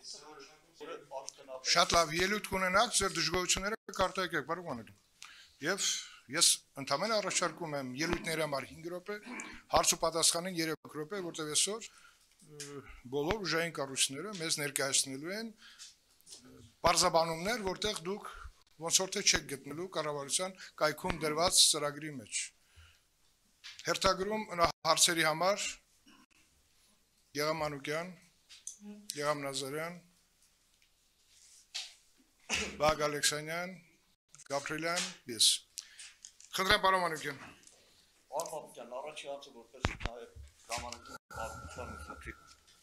Շատ լավ, ելույթ կունենաք, ձեր դժգոհությունները կարտահայտեք, պարոն Ալիքյան։ Եվ ես ընդհանրապես առաջարկում եմ ելույթների համար 5 րոպե, հարց ու պատասխանին 3 րոպե, որտեղ այսօր բոլոր ուժային կառույցները մեզ ներկայացնելու են բարձաբանումներ, որտեղ դուք ոնց որ թե չեք գտնելու կառավարության կայքում դրված ծրագրի մեջ։ Հերթագրում հարցերի համար Գեգամ Մանուկյան, Գեգամ Նազարյան, Վագ Ալեքսանյան, Գաբրիելյան, ես։ Խնդրեմ պարոն Մանուկյան։ Պարոն Մանուկյան, առաջի հարցը որպես նաև ժամանակի պատմության ուսուցիչ։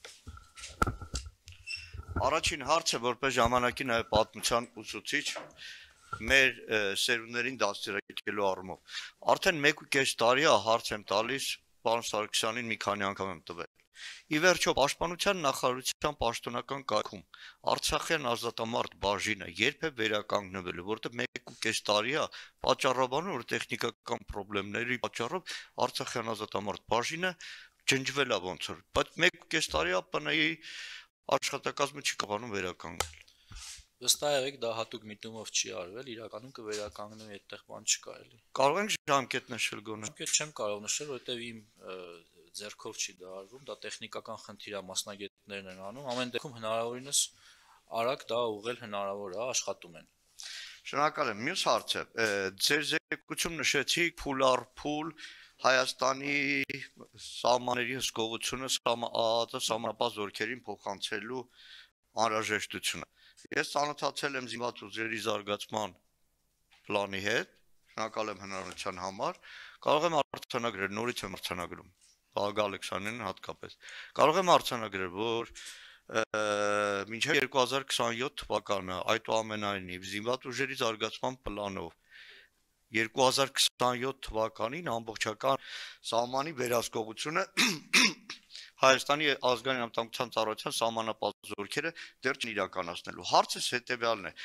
Առաջին հարցը որպես ժամանակի նաև պատմության ուսուցիչ մեր սերունդներին դաստիարակելու առումով։ Արդեն 1.5 տարի է հարց եմ տալիս պարոն Սարգսյանին մի քանի անգամ եմ տվել։ Ի վերջո պաշտպանության նախարարության պաշտոնական կայքում Արցախյան ազատամարտ բաժինը երբ է վերականգնվելու, որտեղ 1.5 տարի է պատճառաբանում, որ տեխնիկական խնդիրների պատճառով Արցախյան ազատամարտ բաժինը ջնջվել է ոնց որ, բայց 1.5 տարի է ՊՆ-ի աշխատակազմը չի կարողանում վերականգնել։ Վստահ դա հատուկ միտումով չի արվել, իրականում կվերականգնվի, այդտեղ բան չկա էլի։ Կարող ենք ժամկետ նշել գոնե։ Ժամկետ չեմ կարող նշել, որովհետև իմ ձեռքով չի դա արվում, դա տեխնիկական խնդիր է, մասնագետներն են անում, ամեն դեպքում հնարավորինս արագ դա ուղղել հնարավոր է, աշխատում են։ Շնորհակալ եմ։ Մյուս հարցը, ձեր զեկույցում նշեցիք փուլ առ փուլ Հայաստանի սահմանների հսկողությունը սահմանապահ զորքերին փոխանցելու անհրաժեշտությունը։ Ես ծանոթացել եմ զինված ուժերի զարգացման պլանի հետ, շնորհակալ եմ հնարավորության համար, կարող եմ արձանագրել, նորից եմ արձանագրում, Վագ Ալեքսանյանին հատկապես, կարող եմ արձանագրել, որ մինչև 2027 թվականը այդուամենայնիվ զինված ուժերի զարգացման պլանով 2027 թվականին ամբողջական սահմանի վերահսկողությունը Հայաստանի ազգային անվտանգության ծառայության սահմանապահ զորքերը դեռ չեն իրականացնելու։ Հարցս հետևյալն է.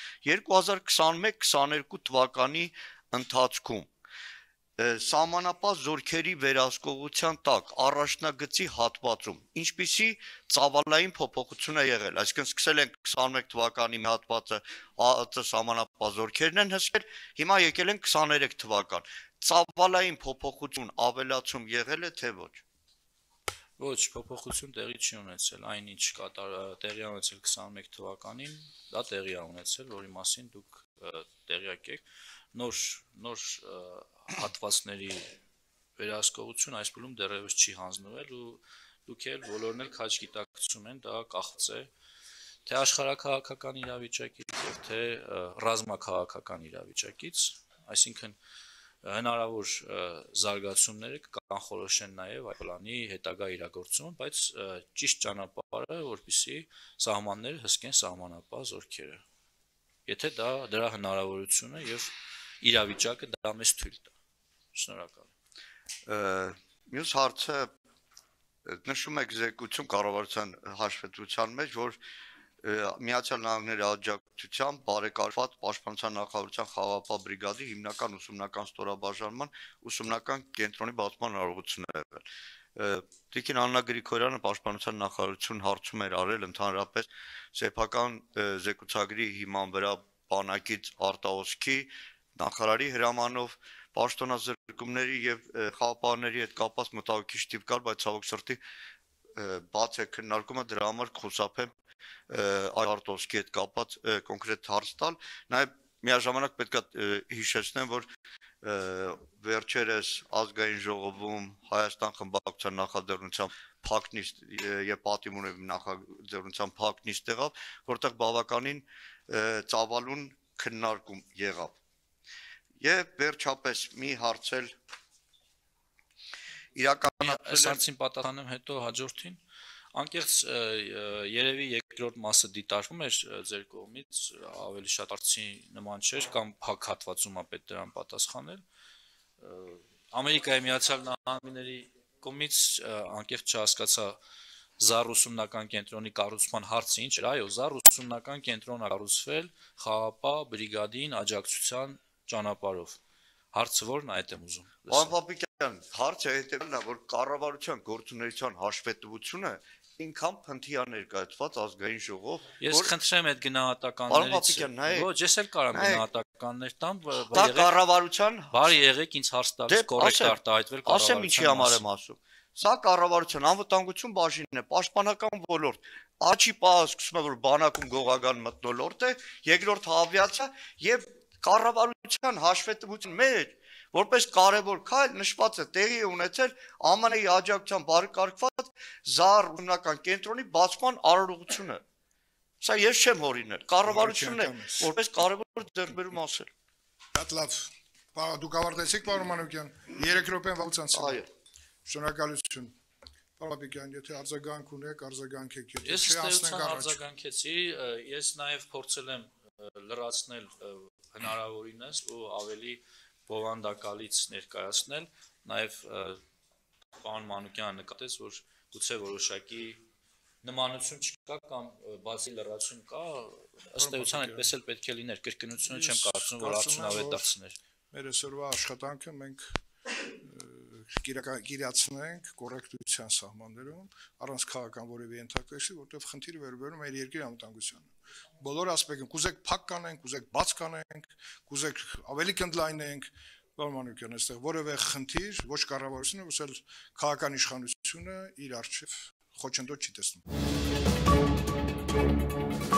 2021-22 թվականի ընթացքում սահմանապահ զորքերի վերահսկողության տակ առաջնագծի հատվածում ինչպիսի ծավալային փոփոխություն է եղել, այսինքն սկսել են 21 թվականի մի հատվածը ԱԱԾ սահմանապահ զորքերն են հսկել, հիմա եկել են 23 թվական։ Ծավալային փոփոխություն ավելացում եղել է թե ոչ։ Ոչ, փոփոխություն տեղի չի ունեցել, այնինչ տեղի է ունեցել 21 թվականին, դա տեղի է ունեցել, որի մասին դուք տեղյակ եք, նոր հատվածների վերահսկողություն այս փուլում դեռևս չի հանձնվել ու դուք էլ բոլորն էլ քաջ գիտակցում են, դա կախված է թե աշխարհաքաղաքական իրավիճակից եւ թե ռազմաքաղաքական իրավիճակից, այսինքն հնարավոր զարգացումները կանխորոշեն նաև այդ պլանի հետագա իրագործումը, բայց ճիշտ ճանապարհը, որպեսզի սահմանները հսկեն սահմանապահ զորքերը։ Եթե դրա հնարավորությունը եւ իրավիճակը դա մեզ թույլ տա։ Շնորհակալ եմ։ Մյուս հարցը նշում եք զեկույցում կառավարության հաշվետվության մեջ, որ Միացյալ Նահանգների աջակցությամբ բարեկարգված պաշտպանության նախարարության խաղաղապահ բրիգադի հիմնական ուսումնական ստորաբաժանման ուսումնական կենտրոնի բացման արարողություն է եղել։ Տիկին Աննա Գրիգորյանը պաշտպանության նախարարություն հարցում էր արել ընդհանրապես սեփական զեկուցագրի հիման վրա բանակից արտահոսքի նախարարի հրամանով պաշտոնազրկումների եւ խաղապահների հետ կապված մտահոգիչ տիպ կար, բայց ցավոք սրտի բաց է քննարկումը, դրա համար կխուսափեմ այդ արտահոսքի հետ կապված կոնկրետ հարց տալ, նաեւ միաժամանակ պետք է հիշեցնեմ, որ վերջերս ազգային ժողովում Հայաստան խմբակցության նախաձեռնությամբ փակնիստ եւ պատիմ ունի նախաձեռնության փակնիստ եղավ, որտեղ բավականին ծավալուն քննարկում եղավ։ Եվ վերջապես մի հարց էլ իրականացնել հարցին պատասխանեմ հետո հաջորդին անկեղծ երևի երկրորդ մասը դիտարկվում էր ձեր կողմից ավելի շատ հարցի նման չէր կամ փակ հատվածում է պետք դրան պատասխանել Ամերիկայի Միացյալ Նահանգների կողմից անկեղծ չհասկացա զար ուսումնական կենտրոնի կառուցման հարցը ինչ էր այո զար ուսումնական կենտրոնը կառուցվել խաղապահ բրիգադին աջակցության ճանապարհով հարցը որն է այդ եմ ուզում Պարոն Պապիկյան հարցը հետևն է որ կառավարության գործունեության հաշվետվությունը ինքան փնթիա ներկայացված ազգային ժողով, Ես որ խնդրեմ այդ Պարոն գնահատականներից։ Պապիկյան, նայեք, Ոչ, ես էլ կարամ նայեք, գնահատականներ տամ, դա կառավարության բարի եղեք ինձ հարց տալիս կոռեկտ արտահայտվել ասեմ ինչի համար եմ ասում։ Սա կառավարության անվտանգություն բաժինն է, պաշտպանական ոլորտ։ Աչի պահը սկսում է որ բանակում գողական մթնոլորտ է, երկրորդ ավիացիա եւ կառավարության հաշվետվություն մեջ որպես կարևոր քայլ նշված է տեղի ունեցել ԱՄՆ-ի աջակցությամբ բարեկարգված ԶԱՌ ուսումնական կենտրոնի բացման արարողությունը։ Սա ես չեմ հորինել, կառավարությունն է որպես կարևոր ձեռքբերում ասել։ Շատ լավ։ Դուք ավարտեցիք, պարոն Մանուկյան, 3 րոպեն վաղուց Այո։ Շնորհակալություն։ Պարոն Պապիկյան, եթե արձագանք ունեք, արձագանքեք, եթե Ես չի ըստ անցնենք առաջ։ արձագանքեցի, ես նաև փորձել եմ լրացնել հնարավորինս ու ավելի բովանդակալից ներկայացնել, նաև պարոն Մանուկյանը նկատեց, որ գուցե որոշակի նմանություն չկա կամ բացի լրացում կա, ըստ էության այդպես էլ պետք է լիներ, կրկնությունը չեմ կարծում, որ արդյունավետ դարձներ։ Մեր այսօրվա աշխատանքը մենք կիրացնենք կոռեկտության սահմաններում, առանց քաղաքական որևէ ենթակացի, որտեղ խնդիրը վերաբերում է երկրի անվտանգությանը։ Բոլոր ասպեկտին, կուզեք փակ կանենք, կուզեք բաց կանենք, կուզեք ավելի կընդլայնենք, պարոն Մանուկյան, այստեղ որևէ խնդիր ոչ կառավարությունը, ոչ էլ քաղաքական իշխանությունը իր առջև խոչընդոտ չի տեսնում։